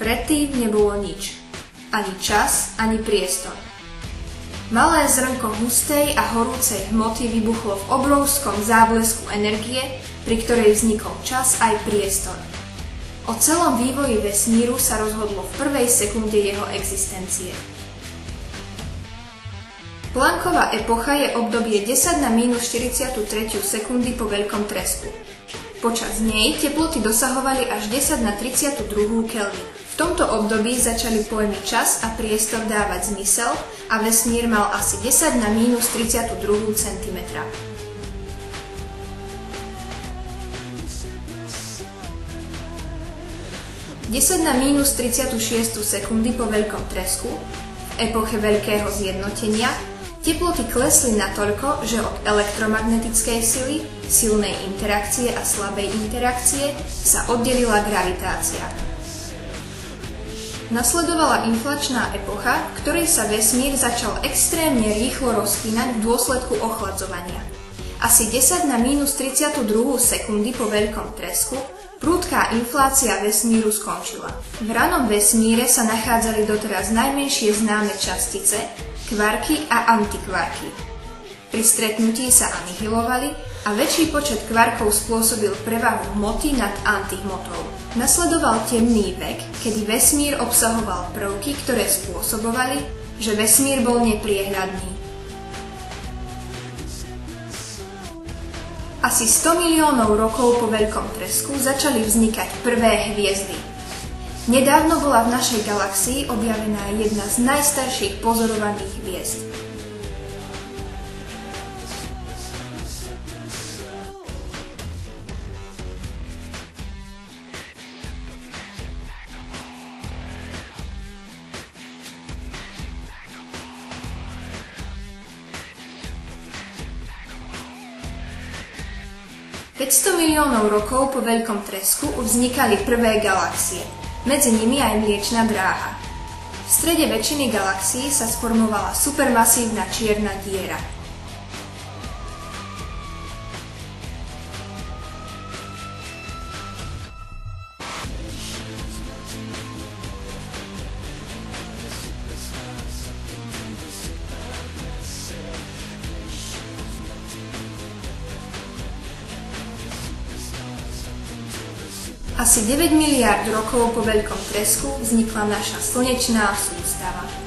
predtým nebolo nič. Ani čas, ani priestor. Malé zrnko hustej a horúcej hmoty vybuchlo v obrovskom záblesku energie, pri ktorej vznikol čas aj priestor. O celom vývoji vesmíru sa rozhodlo v prvej sekunde jeho existencie. Plancková epocha je obdobie 10 na minus 43 sekundy po veľkom tresku. Počas nej teploty dosahovali až 10 na 32 Kelvin. V tomto období začali pojmy čas a priestor dávať zmysel a vesmír mal asi 10 na minus 32 cm. 10 na minus 36 sekundy po veľkom tresku, v epoche veľkého zjednotenia, teploty klesli natoľko, že od elektromagnetickej sily, silnej interakcie a slabej interakcie sa oddelila gravitácia. Nasledovala inflačná epocha, v ktorej sa vesmír začal extrémne rýchlo rozpínať v dôsledku ochladzovania. Asi 10 na minus 32 sekundy po veľkom tresku prudká inflácia vesmíru skončila. V ranom vesmíre sa nachádzali doteraz najmenšie známe častice, kvarky a antikvarky. Pri stretnutí sa anihilovali a väčší počet kvarkov spôsobil prevahu hmoty nad antihmotou. Nasledoval temný vek, kedy vesmír obsahoval prvky, ktoré spôsobovali, že vesmír bol nepriehľadný. Asi 100 miliónov rokov po veľkom tresku začali vznikať prvé hviezdy. Nedávno bola v našej galaxii objavená jedna z najstarších pozorovaných hviezd. $500 miliónov rokov po veľkom tresku už vznikali prvé galaxie, medzi nimi aj Mliečna dráha. V strede väčšiny galaxií sa sformovala supermasívna čierna diera. Asi 9 miliárd rokov po veľkom tresku vznikla naša slnečná sústava.